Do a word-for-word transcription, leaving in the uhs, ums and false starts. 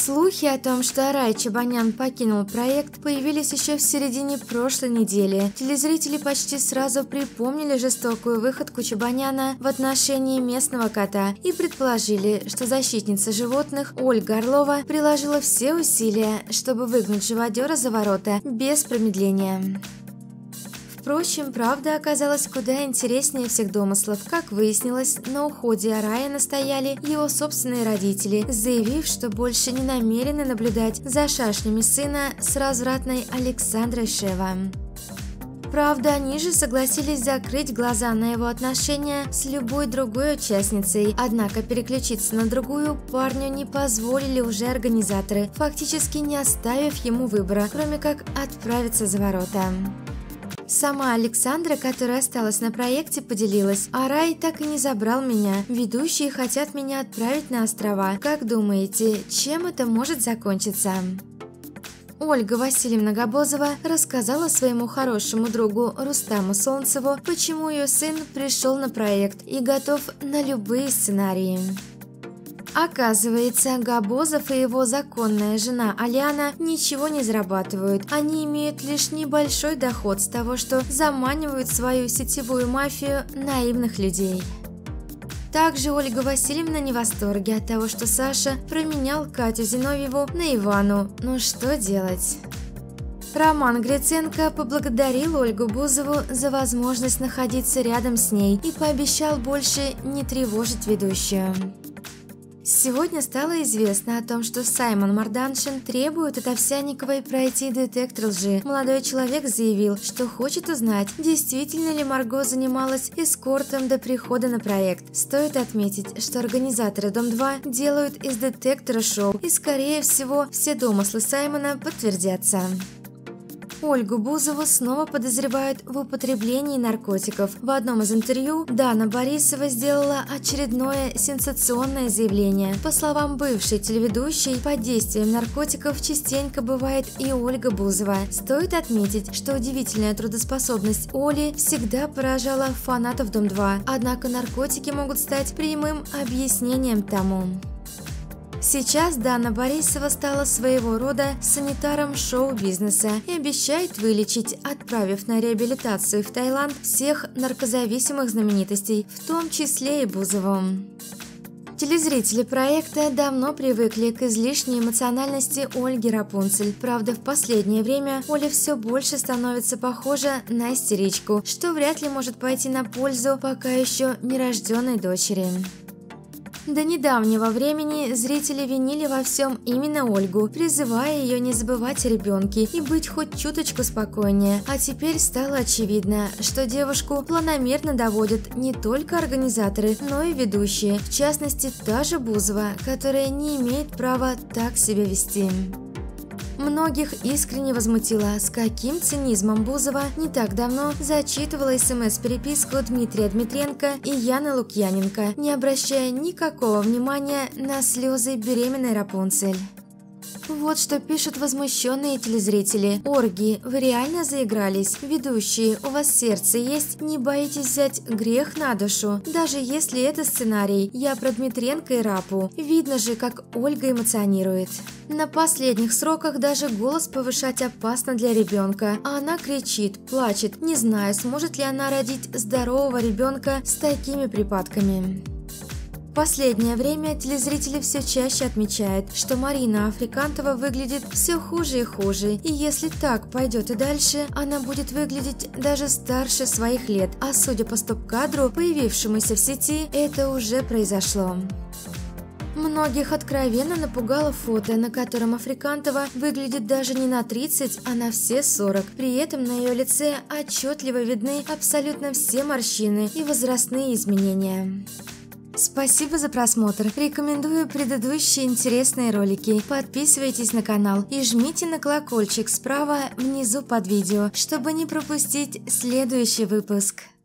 Слухи о том, что Арай Чебанян покинул проект, появились еще в середине прошлой недели. Телезрители почти сразу припомнили жестокую выходку Чебаняна в отношении местного кота и предположили, что защитница животных Ольга Орлова приложила все усилия, чтобы выгнать живодера за ворота без промедления. Впрочем, правда оказалась куда интереснее всех домыслов. Как выяснилось, на уходе Арая настояли его собственные родители, заявив, что больше не намерены наблюдать за шашнями сына с развратной Александрой Шева. Правда, они же согласились закрыть глаза на его отношения с любой другой участницей, однако переключиться на другую парню не позволили уже организаторы, фактически не оставив ему выбора, кроме как отправиться за ворота. Сама Александра, которая осталась на проекте, поделилась: «Арай так и не забрал меня. Ведущие хотят меня отправить на острова. Как думаете, чем это может закончиться?» Ольга Васильевна Габозова рассказала своему хорошему другу Рустаму Солнцеву, почему ее сын пришел на проект и готов на любые сценарии. Оказывается, Габозов и его законная жена Алиана ничего не зарабатывают. Они имеют лишь небольшой доход с того, что заманивают в свою сетевую мафию наивных людей. Также Ольга Васильевна не в восторге от того, что Саша променял Катю Зиновьеву на Ивану. Ну что делать? Роман Гриценко поблагодарил Ольгу Бузову за возможность находиться рядом с ней и пообещал больше не тревожить ведущую. Сегодня стало известно о том, что Саймон Марданшин требует от Овсянниковой пройти детектор лжи. Молодой человек заявил, что хочет узнать, действительно ли Марго занималась эскортом до прихода на проект. Стоит отметить, что организаторы Дом два делают из детектора шоу, и, скорее всего, все домыслы Саймона подтвердятся. Ольгу Бузову снова подозревают в употреблении наркотиков. В одном из интервью Дана Борисова сделала очередное сенсационное заявление. По словам бывшей телеведущей, под действием наркотиков частенько бывает и Ольга Бузова. Стоит отметить, что удивительная трудоспособность Оли всегда поражала фанатов Дом два, однако наркотики могут стать прямым объяснением тому. Сейчас Дана Борисова стала своего рода санитаром шоу-бизнеса и обещает вылечить, отправив на реабилитацию в Таиланд всех наркозависимых знаменитостей, в том числе и Бузову. Телезрители проекта давно привыкли к излишней эмоциональности Ольги Рапунцель. Правда, в последнее время Оля все больше становится похожа на истеричку, что вряд ли может пойти на пользу пока еще нерожденной дочери. До недавнего времени зрители винили во всем именно Ольгу, призывая ее не забывать о ребенке и быть хоть чуточку спокойнее. А теперь стало очевидно, что девушку планомерно доводят не только организаторы, но и ведущие, в частности та же Бузова, которая не имеет права так себя вести. Многих искренне возмутило, с каким цинизмом Бузова не так давно зачитывала смс-переписку Дмитрия Дмитренко и Яны Лукьяненко, не обращая никакого внимания на слезы беременной Рапунцель. Вот что пишут возмущенные телезрители. «Орги, вы реально заигрались? Ведущие, у вас сердце есть? Не боитесь взять грех на душу? Даже если это сценарий, я про Дмитренко и Рапу. Видно же, как Ольга эмоционирует. На последних сроках даже голос повышать опасно для ребенка, а она кричит, плачет, не зная, сможет ли она родить здорового ребенка с такими припадками». В последнее время телезрители все чаще отмечают, что Марина Африкантова выглядит все хуже и хуже, и если так пойдет и дальше, она будет выглядеть даже старше своих лет, а судя по стоп-кадру, появившемуся в сети, это уже произошло. Многих откровенно напугало фото, на котором Африкантова выглядит даже не на тридцать, а на все сорок. При этом на ее лице отчетливо видны абсолютно все морщины и возрастные изменения. Спасибо за просмотр. Рекомендую предыдущие интересные ролики. Подписывайтесь на канал и жмите на колокольчик справа внизу под видео, чтобы не пропустить следующий выпуск.